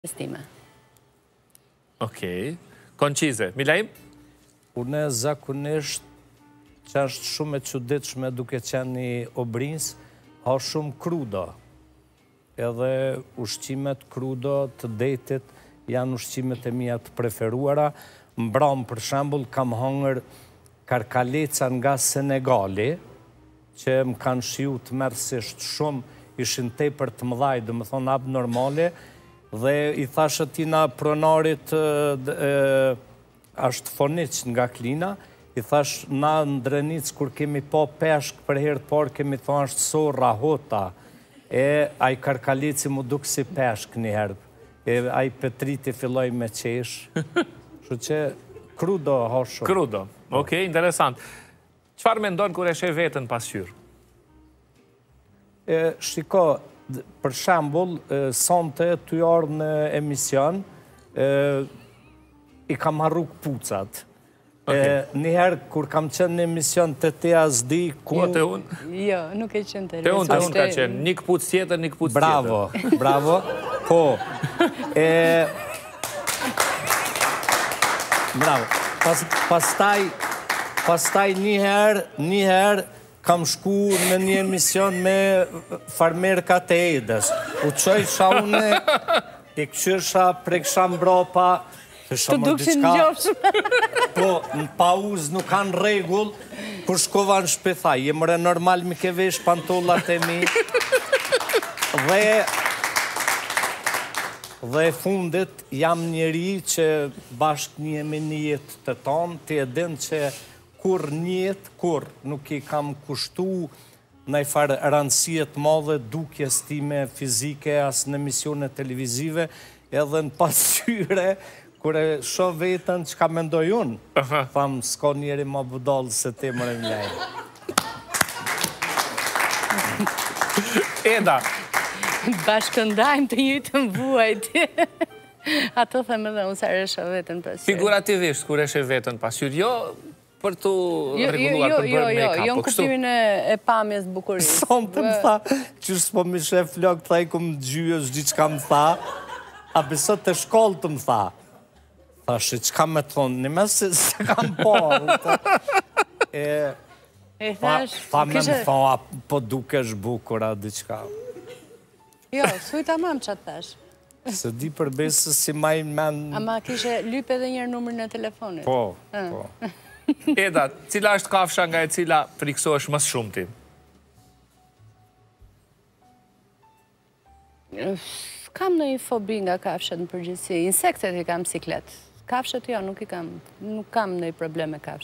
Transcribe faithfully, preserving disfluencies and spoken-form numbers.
Stime. Okej. Koncize. Milajm? Unë zakonisht që është shumë e çuditshme duke qenë një obrins, ha shumë krudo. Edhe ushqimet krudo të detit janë ushqimet e mia të preferuara. Mbram, për shembull, kam hangër karkaleca nga Senegali, që më kanë shiu të mërësisht shumë, ishin tepër të mëdhaj, dhe më thonë abnormale, dhe i thashë atina pronarit ashtë fonic nga Klina, i thash na në Drenic, kur kemi po peshk për herë të parë, kemi thonë ashtë so rahota, e aj karkalici mu duk si peshk një herë, e aj petriti filloj me qesh, shu që krudo ha shumë. Krudo, okej, interesant. Qëfar me ndonë kur e shë vetën pasqyrë? Shiko, për shembull, sonte të jarë në emision, i kam harru këpucat. Njëherë, kur kam qenë në emision të te asdi... Ku të unë? Jo, nuk e qenë të Të unë, të unë ka qenë. Një këpuc tjetër, një këpuc tjetër. Bravo, bravo. Po. Bravo. Pastaj, pastaj njëherë, njëherë, kam shku në një emision me farmerka të Edës. U qojsha une, i këshysha, preksha mbropa, të dukshin në gjopshme. Po, në pauz nuk kanë regull, kur shkova në shpetha, jemëre normal mi ke vesh pantollat e mi, dhe dhe fundit jam njeri që bashkë një me një jetë të tonë, të edhin që kur njët, kur nuk i kam kushtu në i farë rëndësiet madhe dukjes time fizike as në emisionet televizive, edhe në pasqyre, kur e shoh vetën që ka mendoj unë, thamë, s'ka njeri ma budalë se te më rëmlejë. Eda. Bashkëndajmë të një të mbuajti. Ato thëmë edhe unë sa e shoh vetën pasqyre. Figurativisht, kur e shoh vetën pasqyre, jo... për të reguluar, për bërë make-up. Jo, në kuptimin e pamjes bukurisë. Son të më tha, që s'po mi shef flok, thaj ku më gjyës, gjithë ka më tha, a besot të shkollë të më tha. Tha, shi, që ka me thonë, një mes se kam po. E thash... Tha me më thonë, po dukesh bukura, diqka. Jo, suj ta mam që atë thash. Se di për besës si majnë men... Ama kishe lype edhe njërë numër në telefonit. Po, po. Eda, cila është kafsha nga e cila friksohesh mësë shumë ti? Kam në i fobi nga kafshat në përgjithësi. Insektet i kam siklet. Kafshat jo, nuk i kam. Nuk kam në i problem me kafshat.